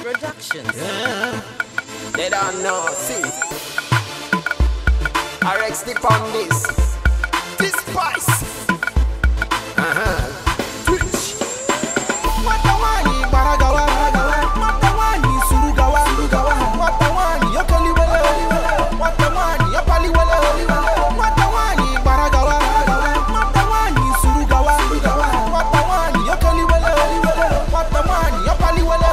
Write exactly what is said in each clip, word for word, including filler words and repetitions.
Productions. Yeah. They don't know, see. R X dip on this. This spice. Uh-huh. Twitch. Watawani baragawa. Watawani surugawa. Watawani yokaliwele. Watawani yapaliwele. Watawani baragawa. Watawani surugawa. Watawani yokaliwele. Watawani yapaliwele.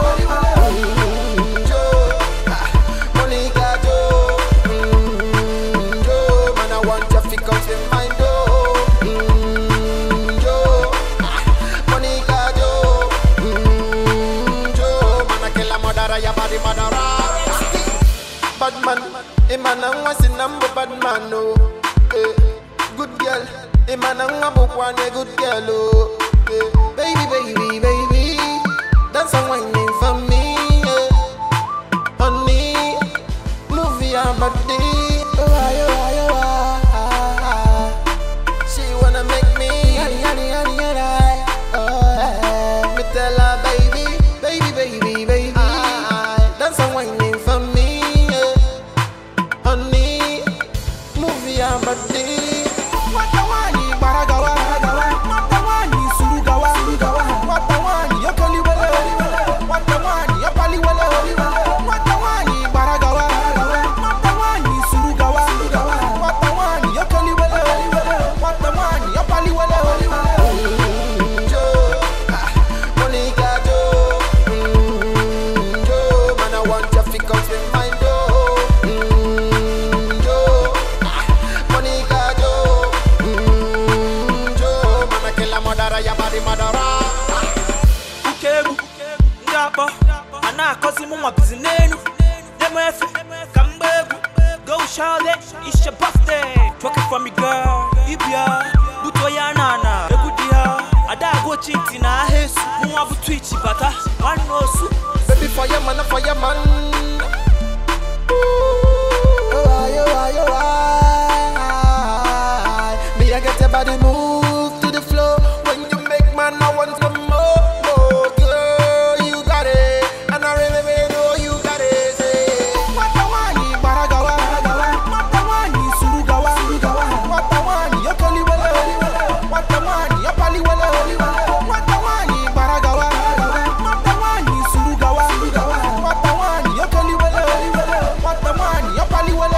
Badman, a man and was a number bad man, no. Eh, good girl, a man and a book one, a good girl, oh. Eh, baby, baby, baby, dance and whining for me, eh. Honey, movie and body, oh, ah, oh, ah, oh, ah. She wanna make me, yaddy, yaddy, yaddy, yaddy, oh, eh. Me tell her, baby, baby, baby, baby, ah, dance and whining for me. Watawani baragawa, watawani surugawa, watawani yokaliwele, watawani yapaliwele, watawani baragawa, watawani surugawa, watawani yokaliwele, watawani yapaliwele. Jo, Monica Jo, Jo, man I want you to come to my door. Ukegu, ngaba, anakosi mu mabizinenu. Nemefe, kambegu, go shout it, it's your birthday. Twerk it for me girl, Ibia, buto ya nana, egudia. Ada go chiti na hesu, muwa butwichi bata, wanosu. Baby fireman, a fireman. Oh, aye, oh, aye, oh, aye. Me I get your body move to the floor. When you make man, I want some more. Oh, girl, you got it. And I really, really know you got it. Watawani baragawa, watawani surugawa, watawani yokaliwele, watawani yapaliwele, watawani baragawa, watawani surugawa, watawani yokaliwele, watawani yapaliwele.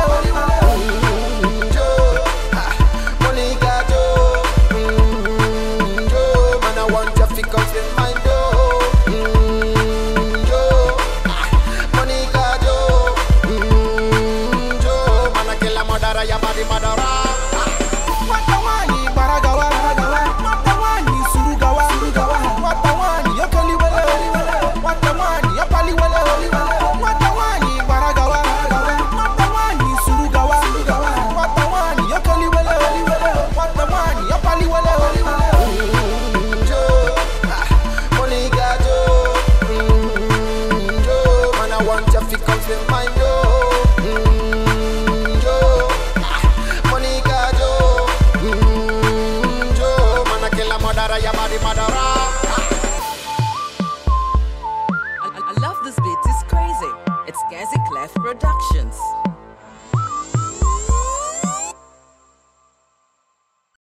Watawani baragawa, watawani surugawa, watawani yokaliwele, watawani yapaliwele, watawani baragawa, watawani surugawa, watawani yokaliwele, watawani yapaliwele. Jo, Monica Jo, Jo, man I want you to come to my door. I, I love this beat, it's crazy. It's Gazi Clef Productions.